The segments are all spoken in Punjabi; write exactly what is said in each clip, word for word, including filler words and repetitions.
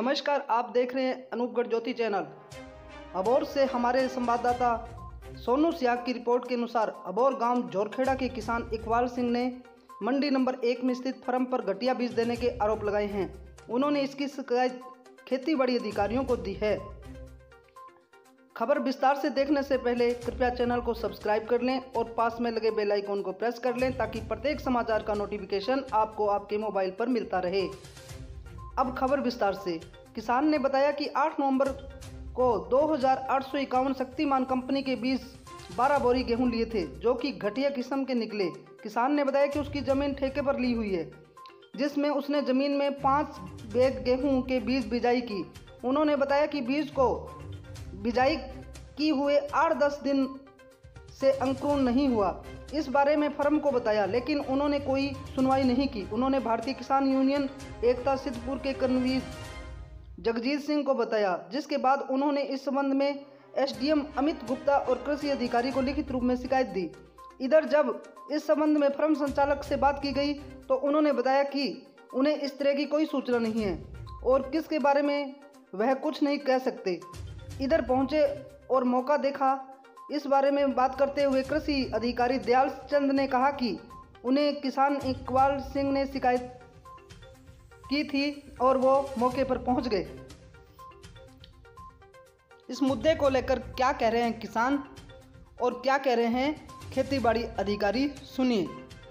नमस्कार, आप देख रहे हैं अनूपगढ़ ज्योति चैनल। अबोर से हमारे संवाददाता सोनू सियाग की रिपोर्ट के अनुसार अबोर गांव जोरखेड़ा के किसान इकबाल सिंह ने मंडी नंबर एक में स्थित फर्म पर घटिया बीज देने के आरोप लगाए हैं। उन्होंने इसकी शिकायत खेतीबाड़ी अधिकारियों को दी है। खबर विस्तार से देखने से पहले कृपया चैनल को सब्सक्राइब कर लें और पास में लगे बेल आइकन को प्रेस कर लें ताकि प्रत्येक समाचार का नोटिफिकेशन आपको आपके मोबाइल पर मिलता रहे। अब खबर विस्तार से। किसान ने बताया कि आठ नवंबर को दो हज़ार आठ सौ इक्यावन शक्तिमान कंपनी के बीज बारह बोरी गेहूं लिए थे, जो कि घटिया किस्म के निकले। किसान ने बताया कि उसकी ज़मीन ठेके पर ली हुई है, जिसमें उसने ज़मीन में पाँच बैग गेहूं के बीज बिजाई की। उन्होंने बताया कि बीज को बिजाई की हुए आठ दस दिन से अंकुरण नहीं हुआ। इस बारे में फर्म को बताया, लेकिन उन्होंने कोई सुनवाई नहीं की। उन्होंने भारतीय किसान यूनियन एकता सिद्धपुर के कन्वीनर जगजीत सिंह को बताया, जिसके बाद उन्होंने इस संबंध में एसडीएम अमित गुप्ता और कृषि अधिकारी को लिखित रूप में शिकायत दी। इधर जब इस संबंध में फर्म संचालक से बात की गई तो उन्होंने बताया कि उन्हें इस तरह की कोई सूचना नहीं है और किसके बारे में वह कुछ नहीं कह सकते। इधर पहुंचे और मौका देखा। इस बारे में बात करते हुए कृषि अधिकारी दयाल चंद ने कहा कि उन्हें किसान इकबाल सिंह ने शिकायत की थी और वो मौके पर पहुंच गए। इस मुद्दे को लेकर क्या कह रहे हैं किसान और क्या कह रहे हैं खेतीबाड़ी अधिकारी, सुनिए।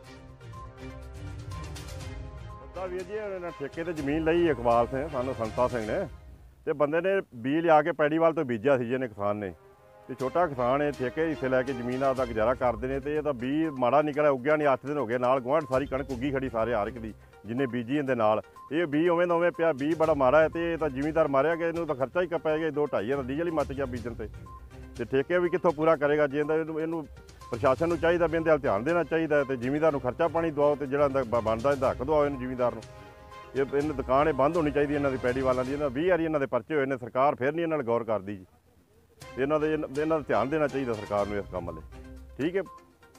ਵੀਰ ਜੀ ਉਹਨਾਂ ਠੇਕੇ ਤੇ ਜ਼ਮੀਨ ਲਈ ਇਕਬਾਲ ਸਿੰਘ ਸਾਨੂੰ ਸੰਤਾ ਸਿੰਘ ਨੇ ਤੇ ਬੰਦੇ ਨੇ ਬੀਜ ਲਿਆ ਕੇ ਪੈੜੀਵਾਲ ਤੋਂ ਬੀਜਿਆ ਸੀ ਜਿਹਨੇ ਕਿਸਾਨ ਨੇ ਤੇ ਛੋਟਾ ਕਿਸਾਨ ਹੈ ਠੇਕੇ ਹਿੱਸੇ ਲੈ ਕੇ ਜ਼ਮੀਨ ਦਾ ਗੁਜ਼ਾਰਾ ਕਰਦੇ ਨੇ ਤੇ ਇਹ ਤਾਂ ਬੀਜ ਮਾੜਾ ਨਿਕਲਿਆ, ਉੱਗਿਆ ਨਹੀਂ। ਅੱਠ ਦਿਨ ਹੋ ਗਏ, ਨਾਲ ਗੁਆਂਢ ਸਾਰੀ ਕਣਕ ਉੱਗੀ ਖੜੀ ਸਾਰੇ ਹਰ ਇੱਕ ਦੀ ਜਿੰਨੇ ਬੀਜੀ ਇਹਦੇ ਨਾਲ। ਇਹ ਬੀਜ ਉਵੇਂ ਦਾ ਉਵੇਂ ਪਿਆ, ਬੀਜ ਬੜਾ ਮਾੜਾ ਹੈ ਤੇ ਇਹ ਤਾਂ ਜ਼ਿਮੀਂਦਾਰ ਮਾਰਿਆ ਗਿਆ, ਇਹਨੂੰ ਤਾਂ ਖਰਚਾ ਹੀ ਪੈ ਗਿਆ। ਦੋ ਢਾਈ ਹਜ਼ਾਰ ਡੀਜ਼ਲ ਹੀ ਮੱਚ ਗਿਆ ਬੀਜਣ ਤੇ ਤੇ ਠੇਕੇ ਵੀ ਕਿੱਥੋਂ ਪੂਰਾ ਕਰੇਗਾ ਜੇ ਇਹਨੂੰ ਇਹਨੂੰ ਪ੍ਰਸ਼ਾਸਨ ਨੂੰ ਚਾਹੀਦਾ ਵੀ ਇਹਦੇ ਵੱਲ ਧਿਆਨ ਦੇਣਾ ਚਾਹੀਦਾ ਤੇ ਜ਼ਿਮੀਂਦਾਰ ਨੂੰ ਖਰਚਾ ਪਾਣੀ ਦਵਾਓ ਤੇ ਜਿਹੜਾ ਬਣਦਾ ਇਹਦਾ ਹੱਕ ਦਵਾਓ ਇਹਨੂੰ ਜ਼ਿਮੀਂਦਾਰ ਨੂੰ। ਇਹ ਇਹਨਾਂ ਦੁਕਾਨ ਇਹ ਬੰਦ ਹੋਣੀ ਚਾਹੀਦੀ ਇਹਨਾਂ ਦੀ ਪੈੜੀ ਵਾਲਾਂ ਦੀ। ਇਹਨਾਂ ਵੀਹ ਵਾਰੀ ਇਹਨਾਂ ਦੇ ਪਰਚੇ ਹੋਏ ਨੇ, ਸਰਕਾਰ ਫਿਰ ਨਹੀਂ ਇਹਨਾਂ ਨਾਲ ਗੌਰ ਕਰਦੀ ਜੀ। ਇਹਨਾਂ ਦੇ ਇਹਨਾਂ ਦਾ ਧਿਆਨ ਦੇਣਾ ਚਾਹੀਦਾ ਸਰਕਾਰ ਨੂੰ ਇਸ ਕੰਮ ਲਈ, ਠੀਕ ਹੈ।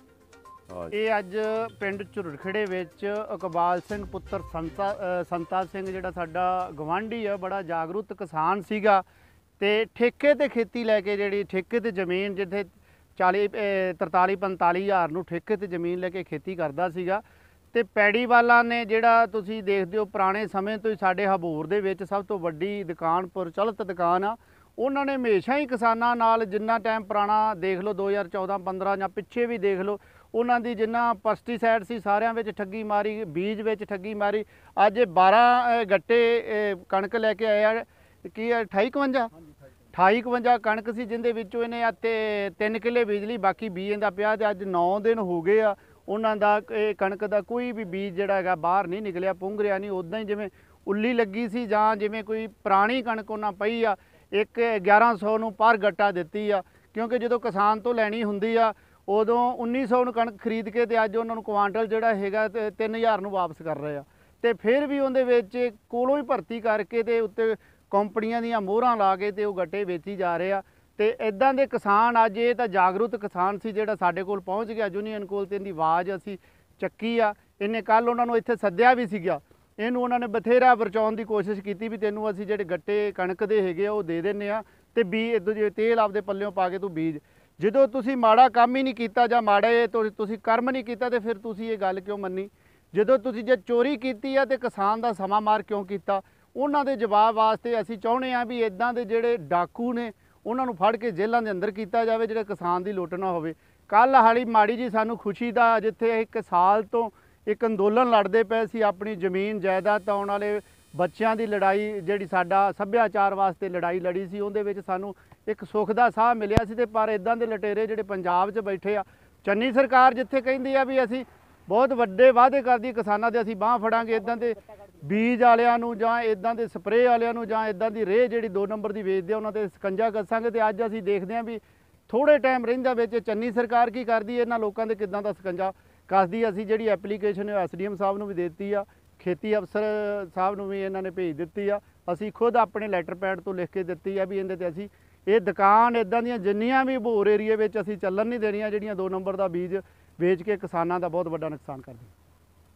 ਇਹ ਅੱਜ ਪਿੰਡ ਝੁਰੜਖੜੇ ਵਿੱਚ ਇਕਬਾਲ ਸਿੰਘ ਪੁੱਤਰ ਸੰਤਾ ਸੰਤਾ ਸਿੰਘ ਜਿਹੜਾ ਸਾਡਾ ਗਵਾਂਢੀ ਆ, ਬੜਾ ਜਾਗਰੂਕ ਕਿਸਾਨ ਸੀਗਾ ਤੇ ਠੇਕੇ ਤੇ ਖੇਤੀ ਲੈ ਕੇ ਜਿਹੜੀ ਠੇਕੇ ਤੇ ਜ਼ਮੀਨ ਜਿੱਥੇ ਚਾਲੀ ਤਰਤਾਲੀ ਪੰਤਾਲੀ ਹਜ਼ਾਰ ਨੂੰ ਠੇਕੇ ਤੇ ਜ਼ਮੀਨ ਲੈ ਕੇ ਖੇਤੀ ਕਰਦਾ ਸੀਗਾ। ਤੇ ਪੈੜੀ ਵਾਲਾ ਨੇ ਜਿਹੜਾ ਤੁਸੀਂ ਦੇਖਦੇ ਹੋ ਪੁਰਾਣੇ ਸਮੇਂ ਤੋਂ ਹੀ ਸਾਡੇ ਹਬੂਰ ਦੇ ਵਿੱਚ ਸਭ ਤੋਂ ਵੱਡੀ ਦੁਕਾਨ ਪ੍ਰਚਲਿਤ ਦੁਕਾਨ ਆ। ਉਹਨਾਂ ਨੇ ਹਮੇਸ਼ਾ ਹੀ ਕਿਸਾਨਾਂ ਨਾਲ ਜਿੰਨਾ ਟਾਈਮ ਪੁਰਾਣਾ ਦੇਖ ਲਓ ਦੋ ਹਜ਼ਾਰ ਚੌਦਾਂ ਪੰਦਰਾਂ ਜਾਂ ਪਿੱਛੇ ਵੀ ਦੇਖ ਲਓ, ਉਹਨਾਂ ਦੀ ਜਿੰਨਾ ਪੈਸਟੀਸਾਈਡ ਸੀ ਸਾਰਿਆਂ ਵਿੱਚ ਠੱਗੀ ਮਾਰੀ, ਬੀਜ ਵਿੱਚ ਠੱਗੀ ਮਾਰੀ। ਅੱਜ ਬਾਰਾਂ ਗੱਟੇ ਕਣਕ ਲੈ ਕੇ ਆਏ ਆ, ਕੀ ਅਠਾਈ ਇਕਵੰਜਾ ਅਠਾਈ ਇਕਵੰਜਾ ਕਣਕ ਸੀ, ਜਿਹਦੇ ਵਿੱਚੋਂ ਇਹਨੇ ਅਤੇ ਤਿੰਨ ਕਿੱਲੇ ਬਿਜਲੀ ਬਾਕੀ ਬੀਜ ਦਾ ਪਿਆ। ਤੇ ਅੱਜ ਨੌ ਦਿਨ ਹੋ ਗਏ ਆ ਉਹਨਾਂ ਦਾ ਇਹ ਕਣਕ ਦਾ ਕੋਈ ਵੀ ਬੀਜ ਜਿਹੜਾ ਹੈਗਾ ਬਾਹਰ ਨਹੀਂ ਨਿਕਲਿਆ, ਪੁੰਗਰਿਆ ਨਹੀਂ। ਉੱਦਾਂ ਹੀ ਜਿਵੇਂ ਉੱਲੀ ਲੱਗੀ ਸੀ ਜਾਂ ਜਿਵੇਂ ਕੋਈ ਪੁਰਾਣੀ ਕਣਕ ਉਹਨਾਂ ਪਈ ਆ। ਇੱਕ ਗਿਆਰਾਂ ਸੌ ਨੂੰ ਪਰ ਗੱਟਾ ਦਿੱਤੀ ਆ, ਕਿਉਂਕਿ ਜਦੋਂ ਕਿਸਾਨ ਤੋਂ ਲੈਣੀ ਹੁੰਦੀ ਆ ਉਦੋਂ ਉੱਨੀ ਸੌ ਨੂੰ ਕਣਕ ਖਰੀਦ ਕੇ ਤੇ ਅੱਜ ਉਹਨਾਂ ਨੂੰ ਕੁਆਂਟਲ ਜਿਹੜਾ ਹੈਗਾ ਤੇ ਤਿੰਨ ਹਜ਼ਾਰ ਨੂੰ ਵਾਪਸ ਕਰ ਰਹੇ ਆ। ਤੇ ਫਿਰ ਵੀ ਉਹਦੇ ਵਿੱਚ ਕੋਲੋਂ ਹੀ ਭਰਤੀ ਕਰਕੇ ਤੇ ਉੱਤੇ ਕੰਪਨੀਆਂ ਦੀਆਂ ਮੋਹਰਾਂ ਲਾ ਕੇ ਤੇ ਉਹ ਗੱਟੇ ਵੇਚੀ ਜਾ ਰਹੇ ਆ। ਤੇ ਇੱਦਾਂ ਦੇ ਕਿਸਾਨ ਅੱਜ, ਇਹ ਤਾਂ ਜਾਗਰੂਕ ਕਿਸਾਨ ਸੀ ਜਿਹੜਾ ਸਾਡੇ ਕੋਲ ਪਹੁੰਚ ਗਿਆ ਯੂਨੀਅਨ ਕੋਲ ਤੇ ਇਹਦੀ ਆਵਾਜ਼ ਅਸੀਂ ਚੱਕੀ ਆ। ਇਹਨੇ ਕੱਲ੍ਹ ਉਹਨਾਂ ਨੂੰ ਇੱਥੇ ਸੱਦਿਆ ਵੀ ਸੀਗਾ, ਇਹਨੂੰ ਉਹਨਾਂ ਨੇ ਬਥੇਰਾ ਵਰਚਾਉਣ ਦੀ ਕੋਸ਼ਿਸ਼ ਕੀਤੀ ਵੀ ਤੈਨੂੰ ਅਸੀਂ ਜਿਹੜੇ ਗੱਟੇ ਕਣਕ ਦੇ ਹੈਗੇ ਆ ਉਹ ਦੇ ਦਿੰਦੇ ਆ ਤੇ ਬੀਜ ਦੂਜੇ ਤੇਲ ਆਪਦੇ ਪੱਲਿਓਂ ਪਾ ਕੇ ਤੂੰ ਬੀਜ। ਜਦੋਂ ਤੁਸੀਂ ਮਾੜਾ ਕੰਮ ਹੀ ਨਹੀਂ ਕੀਤਾ ਜਾਂ ਮਾੜੇ ਤੁਸੀਂ ਕਰਮ ਨਹੀਂ ਕੀਤਾ ਤੇ ਫਿਰ ਤੁਸੀਂ ਇਹ ਗੱਲ ਕਿਉਂ ਮੰਨੀ? ਜਦੋਂ ਤੁਸੀਂ ਜੇ ਚੋਰੀ ਕੀਤੀ ਆ ਤੇ ਕਿਸਾਨ ਦਾ ਸਮਾਂ ਮਾਰ ਕਿਉਂ ਕੀਤਾ? ਉਹਨਾਂ ਦੇ ਜਵਾਬ ਵਾਸਤੇ ਅਸੀਂ ਚਾਹੁੰਦੇ ਹਾਂ ਵੀ ਇੱਦਾਂ ਦੇ ਜਿਹੜੇ ਡਾਕੂ ਨੇ ਉਹਨਾਂ ਨੂੰ ਫੜ ਕੇ ਜੇਲ੍ਹਾਂ ਦੇ ਅੰਦਰ ਕੀਤਾ ਜਾਵੇ, ਜਿਹੜੇ ਕਿਸਾਨ ਦੀ ਲੁੱਟ ਨਾ ਹੋਵੇ। ਕੱਲ੍ਹ ਹਾਲੀ ਮਾੜੀ ਜੀ ਸਾਨੂੰ ਖੁਸ਼ੀ ਦਾ, ਜਿੱਥੇ ਇੱਕ ਸਾਲ ਤੋਂ ਇੱਕ ਅੰਦੋਲਨ ਲੜਦੇ ਪਏ ਸੀ ਆਪਣੀ ਜ਼ਮੀਨ ਜਾਇਦਾਦ ਆਉਣ ਵਾਲੇ ਬੱਚਿਆਂ ਦੀ ਲੜਾਈ, ਜਿਹੜੀ ਸਾਡਾ ਸੱਭਿਆਚਾਰ ਵਾਸਤੇ ਲੜਾਈ ਲੜੀ ਸੀ, ਉਹਦੇ ਵਿੱਚ ਸਾਨੂੰ ਇੱਕ ਸੁੱਖ ਦਾ ਸਾਹ ਮਿਲਿਆ ਸੀ। ਤੇ ਪਰ ਇੱਦਾਂ ਦੇ ਲਟੇਰੇ ਜਿਹੜੇ ਪੰਜਾਬ 'ਚ ਬੈਠੇ ਆ, ਚੰਨੀ ਸਰਕਾਰ ਜਿੱਥੇ ਕਹਿੰਦੀ ਆ ਵੀ ਅਸੀਂ ਬਹੁਤ ਵੱਡੇ ਵਾਅਦੇ ਕਰਦੀ ਕਿਸਾਨਾਂ ਦੇ, ਅਸੀਂ ਬਾਂਹ ਫੜਾਂਗੇ, ਇੱਦਾਂ ਦੇ ਬੀਜ ਵਾਲਿਆਂ ਨੂੰ ਜਾਂ ਇੱਦਾਂ ਦੇ ਸਪਰੇਅ ਵਾਲਿਆਂ ਨੂੰ ਜਾਂ ਇੱਦਾਂ ਦੀ ਰੇਹ ਜਿਹੜੀ ਦੋ ਨੰਬਰ ਦੀ ਵੇਚਦੇ ਆ ਉਹਨਾਂ 'ਤੇ ਸਕੰਜਾ ਕੱਸਾਂਗੇ। ਤੇ ਅੱਜ ਅਸੀਂ ਦੇਖਦੇ ਹਾਂ ਵੀ ਥੋੜ੍ਹੇ ਟਾਈਮ ਰਹਿੰਦਾ ਵਿੱਚ ਚੰਨੀ ਸਰਕਾਰ ਕੀ ਕਰਦੀ, ਇਹਨਾਂ ਲੋਕਾਂ ਦੇ ਕਿੱਦਾਂ ਦਾ ਸਕੰਜਾ ਕੱਸਦੀ। ਅਸੀਂ ਜਿਹੜੀ ਐਪਲੀਕੇਸ਼ਨ ਐਸ ਡੀ ਐਮ ਸਾਹਿਬ ਨੂੰ ਵੀ ਦੇ ਦਿੱਤੀ ਆ, ਖੇਤੀ ਅਫਸਰ ਸਾਹਿਬ ਨੂੰ ਵੀ ਇਹਨਾਂ ਨੇ ਭੇਜ ਦਿੱਤੀ ਆ। ਅਸੀਂ ਖੁਦ ਆਪਣੇ ਲੈਟਰ ਪੈਡ ਤੋਂ ਲਿਖ ਕੇ ਦਿੱਤੀ ਆ ਵੀ ਇਹਦੇ 'ਤੇ ਅਸੀਂ ਇਹ ਦੁਕਾਨ ਇੱਦਾਂ ਦੀਆਂ ਜਿੰਨੀਆਂ ਵੀ ਭੋਰ ਏਰੀਏ ਵਿੱਚ ਅਸੀਂ ਚੱਲਣ ਨਹੀਂ ਦੇਣੀਆਂ, ਜਿਹੜੀਆਂ ਦੋ ਨੰਬਰ ਦਾ ਬੀਜ ਵੇਚ ਕੇ ਕਿਸਾਨਾਂ ਦਾ ਬਹੁਤ ਵੱਡਾ ਨੁਕਸਾਨ ਕਰਦੀਆਂ।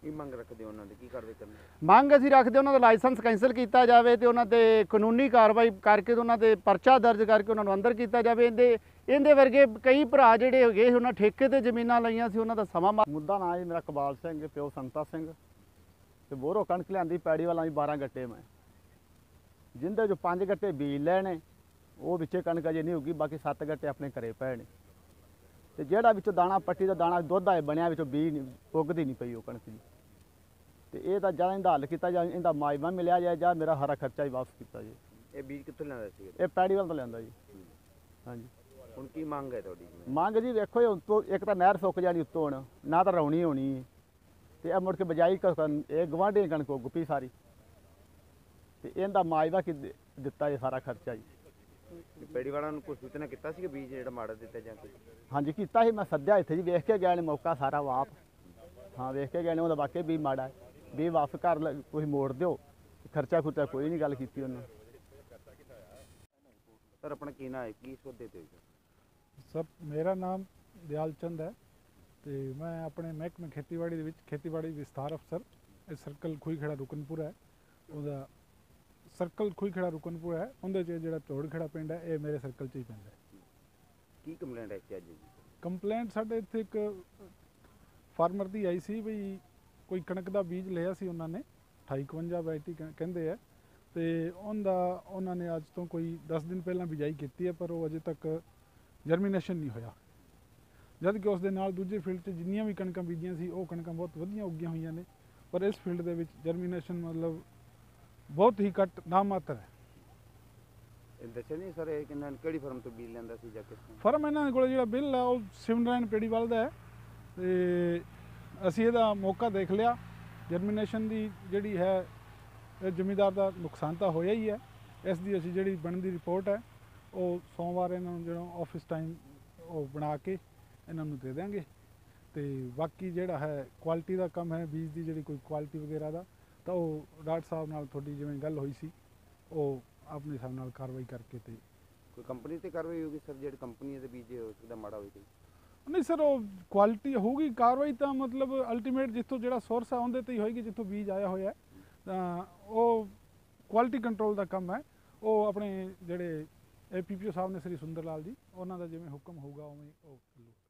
ਕੀ ਮੰਗ ਰੱਖਦੇ ਹੋ ਉਹਨਾਂ ਦੇ, ਕੀ ਕਾਰਵਾਈ ਕਰਨੀ? ਮੰਗ ਅਸੀਂ ਰੱਖਦੇ ਉਹਨਾਂ ਦਾ ਲਾਇਸੈਂਸ ਕੈਂਸਲ ਕੀਤਾ ਜਾਵੇ ਤੇ ਉਹਨਾਂ ਤੇ ਕਾਨੂੰਨੀ ਕਾਰਵਾਈ ਕਰਕੇ ਤੇ ਉਹਨਾਂ ਤੇ ਪਰਚਾ ਦਰਜ ਕਰਕੇ ਉਹਨਾਂ ਨੂੰ ਅੰਦਰ ਕੀਤਾ ਜਾਵੇ। ਇਹਦੇ ਇਹਦੇ ਵਰਗੇ ਕਈ ਭਰਾ ਜਿਹੜੇ ਹੈਗੇ ਉਹਨਾਂ ਠੇਕੇ ਤੇ ਜ਼ਮੀਨਾਂ ਲਈਆਂ ਸੀ, ਉਹਨਾਂ ਦਾ ਸਮਾਂ ਮਾ- ਮੁੱਦਾ ਨਾਂ ਜੀ ਮੇਰਾ ਇਕਬਾਲ ਸਿੰਘ, ਪਿਓ ਸੰਤਾ ਸਿੰਘ ਤੇ ਬੋਰੋ ਕਣਕ ਲਿਆਂਦੀ ਪੈੜੀ ਵਾਲਾਂ ਦੀ ਬਾਰਾਂ ਗੱਟੇ ਮੈਂ, ਜਿੰਦੇ ਜੋ ਪੰਜ ਗੱਟੇ ਬੀਜ ਲੈਣੇ ਉਹ ਵਿੱਚੇ ਕਣਕ ਅਜੇ ਨਹੀਂ ਹੋਗੀ, ਬਾਕੀ ਸੱਤ ਗੱਟੇ ਆਪਣੇ ਘਰੇ ਪਏ ਨੇ। ਤੇ ਜਿਹੜਾ ਵਿੱਚੋਂ ਦਾਣਾ ਪੱਟੀ ਦਾ ਦਾਣਾ ਦੁੱਧ ਆਏ ਬਣਿਆ ਵਿੱਚੋਂ ਬੀਜ ਨਹੀਂ ਉੱਗਦੀ ਨਹੀਂ ਪਈ ਉਹ ਕਣਕ ਜੀ। ਤੇ ਇਹ ਤਾਂ ਜਾਂ ਇਹਦਾ ਹੱਲ ਕੀਤਾ ਜਾਂ ਇਹਦਾ ਮਾਜਵਾ ਮਿਲਿਆ ਜਾਏ ਜਾਂ ਮੇਰਾ ਹਰਾ ਖਰਚਾ ਹੀ ਵਾਪਸ ਕੀਤਾ ਜੀ। ਇਹ ਬੀਜ ਕਿੱਥੋਂ ਲਿਆਂਦਾ ਸੀ? ਇਹ ਪੈੜੀ ਵਾਲ ਤੋਂ ਲਿਆਂਦਾ ਜੀ। ਹਾਂਜੀ ਹੁਣ ਕੀ ਮੰਗ ਹੈ ਤੁਹਾਡੀ? ਮੰਗ ਜੀ ਵੇਖੋ ਇਹ ਉੱਤੋਂ ਇੱਕ ਤਾਂ ਨਹਿਰ ਸੁੱਕ ਜਾਣੀ ਉੱਤੋਂ, ਹੁਣ ਨਾ ਤਾਂ ਰੌਣੀ ਹੋਣੀ ਹੈ ਤੇ ਇਹ ਮੁੜ ਕੇ ਬਜਾਈ ਕਰਨ ਇਹ ਗਵਾਂਢੀ ਕਣਕ ਉੱਗ ਪਈ ਸਾਰੀ, ਤੇ ਇਹਦਾ ਮਾਜਵਾ ਕਿ ਦੇ- ਦਿੱਤਾ ਇਹ ਸਾਰਾ ਖਰਚਾ ਜੀ। ਪੈੜੀ ਵਾਲਿਆਂ ਨੂੰ ਕੋਈ ਸੂਚਨਾ ਕੀਤਾ ਸੀ ਕਿ ਬੀਜ ਜਿਹੜਾ ਮਾੜਾ ਦਿੱਤਾ ਜਾਂ ਕੁਝ? ਹਾਂਜੀ ਕੀਤਾ ਸੀ, ਮੈਂ ਸੱਦਿਆ ਇੱਥੇ ਜੀ, ਵੇਖ ਕੇ ਗਏ ਨੇ ਮੌਕਾ ਸਾਰਾ ਵਾਪ। ਹਾਂ ਵੇਖ ਕੇ ਗਏ ਨੇ, ਉਹਦਾ ਵਾਕਈ ਵੀ ਮਾੜਾ ਹੈ, ਵੀ ਵਾਪਸ ਘਰ ਲ- ਤੁਸੀਂ ਮੋੜ ਦਿਓ, ਖਰਚਾ ਖੁਰਚਾ ਕੋਈ ਨਹੀਂ ਗੱਲ ਕੀਤੀ ਉਹਨਾਂ। ਸਰ ਆਪਣਾ ਕੀ ਨਾਂ ਹੈ, ਕੀ ਸੋਧੇ ਤੇ? ਸਰ ਮੇਰਾ ਨਾਮ ਦਿਆਲ ਚੰਦ ਹੈ ਤੇ ਮੈਂ ਆਪਣੇ ਮਹਿਕਮੇ ਖੇਤੀਬਾੜੀ ਦੇ ਵਿੱਚ ਖੇਤੀਬਾੜੀ ਵਿਸਥਾਰ ਅਫਸਰ, ਇਹ ਸਰਕਲ ਖੂਹੀਖੇੜਾ ਰੁਕਨਪੁਰ ਹੈ, ਉਹਦਾ ਸਰਕਲ ਖੂਹੀਖੇੜਾ ਰੁਕਨਪੁਰ ਹੈ, ਉਹਦੇ 'ਚ ਜਿਹੜਾ ਧੋੜਖੇੜਾ ਪਿੰਡ ਹੈ ਇਹ ਮੇਰੇ ਸਰਕਲ 'ਚ ਹੀ ਪੈਂਦਾ ਹੈ। ਕੀ ਕੰਪਲੇਂਟ ਹੈ ਇੱਥੇ ਅੱਜ ਜੀ? ਕੰਪਲੇਂਟ ਸਾਡੇ ਇੱਥੇ ਇੱਕ ਫਾਰਮਰ ਦੀ ਆਈ ਸੀ ਵੀ ਕੋਈ ਕਣਕ ਦਾ ਬੀਜ ਲਿਆ ਸੀ ਉਹਨਾਂ ਨੇ, ਅਠਾਈ ਇਕਵੰਜਾ ਵੈਰਾਈਟੀ ਕਹਿੰਦੇ ਆ, ਤੇ ਉਹਦਾ ਉਹਨਾਂ ਨੇ ਅੱਜ ਤੋਂ ਕੋਈ ਦਸ ਦਿਨ ਪਹਿਲਾਂ ਬਿਜਾਈ ਕੀਤੀ ਹੈ, ਪਰ ਉਹ ਅਜੇ ਤੱਕ ਜਰਮੀਨੇਸ਼ਨ ਨਹੀਂ ਹੋਇਆ। ਜਦ ਕਿ ਉਸ ਦੇ ਨਾਲ ਦੂਜੇ ਫੀਲਡ 'ਚ ਜਿੰਨੀਆਂ ਵੀ ਕਣਕਾਂ ਬੀਜੀਆਂ ਸੀ ਉਹ ਕਣਕਾਂ ਬਹੁਤ ਵਧੀਆ ਉੱਗੀਆਂ ਹੋਈਆਂ ਨੇ, ਪਰ ਇਸ ਫੀਲਡ ਦੇ ਵਿੱਚ ਜਰਮੀਨੇਸ਼ਨ ਮਤਲਬ ਬਹੁਤ ਹੀ ਘੱਟ ਨਾਮਾਤਰ ਹੈ। ਇਹ ਦੱਸਿਆ ਨਹੀਂ ਸਰ ਇਹ ਕਿੰਨਾ ਕਿਹੜੀ ਫਰਮ ਤੋਂ ਬੀਜ ਲੈਂਦਾ ਸੀ ਜਾਂ ਕਿੱਥੋਂ? ਫਰਮ ਇਹਨਾਂ ਦੇ ਕੋਲ ਜਿਹੜਾ ਬਿੱਲ ਹੈ ਉਹ ਸਿਮਰਨ ਪੇੜੀਵਾਲ ਦਾ ਹੈ, ਤੇ ਅਸੀਂ ਇਹਦਾ ਮੌਕਾ ਦੇਖ ਲਿਆ। ਜਰਮੀਨੇਸ਼ਨ ਦੀ ਜਿਹੜੀ ਹੈ ਇਹ ਜ਼ਮੀਂਦਾਰ ਦਾ ਨੁਕਸਾਨ ਤਾਂ ਹੋਇਆ ਹੀ ਹੈ, ਇਸ ਦੀ ਅਸੀਂ ਜਿਹੜੀ ਬਣਦੀ ਰਿਪੋਰਟ ਹੈ ਉਹ ਸੋਮਵਾਰ ਇਹਨਾਂ ਨੂੰ ਜਿਹੜਾ ਆਫਿਸ ਟਾਈਮ ਉਹ ਬਣਾ ਕੇ ਇਹਨਾਂ ਨੂੰ ਦੇ ਦਿਆਂਗੇ। ਤੇ ਬਾਕੀ ਜਿਹੜਾ ਹੈ ਕੁਆਲਿਟੀ ਦਾ ਕੰਮ ਹੈ, ਬੀਜ ਦੀ ਜਿਹੜੀ ਕੋਈ ਕੁਆਲਿਟੀ ਵਗੈਰਾ ਦਾ, ਤਾਂ ਉਹ ਡਾਕਟਰ ਸਾਹਿਬ ਨਾਲ ਤੁਹਾਡੀ ਜਿਵੇਂ ਗੱਲ ਹੋਈ ਸੀ ਉਹ ਆਪਣੇ ਹਿਸਾਬ ਨਾਲ ਕਾਰਵਾਈ ਕਰਕੇ ਤੇ ਕੋਈ ਕੰਪਨੀ ਤੇ ਕਾਰਵਾਈ ਹੋਊਗੀ ਸਰ, ਜਿਹੜੀ ਕੰਪਨੀ ਦੇ ਬੀਜ ਹੋ ਸਕਦਾ ਮਾੜਾ ਹੋਵੇ ਕੋਈ? ਨਹੀਂ ਸਰ, ਉਹ ਕੁਆਲਿਟੀ ਹੋਊਗੀ, ਕਾਰਵਾਈ ਤਾਂ ਮਤਲਬ ਅਲਟੀਮੇਟ ਜਿੱਥੋਂ ਜਿਹੜਾ ਸੋਰਸ ਹੈ ਉਹਦੇ ਤੇ ਹੀ ਹੋਏਗੀ, ਜਿੱਥੋਂ ਬੀਜ ਆਇਆ ਹੋਇਆ ਹੈ। ਤਾਂ ਉਹ ਕੁਆਲਿਟੀ ਕੰਟਰੋਲ ਦਾ ਕੰਮ ਹੈ, ਉਹ ਆਪਣੇ ਜਿਹੜੇ ਏ ਪੀ ਪੀ ਓ ਸਾਹਿਬ ਨੇ ਸ੍ਰੀ ਸੁੰਦਰ ਲਾਲ ਜੀ, ਉਹਨਾਂ ਦਾ ਜਿਵੇਂ ਹੁਕਮ ਹੋਊਗਾ ਉਵੇਂ ਉਹ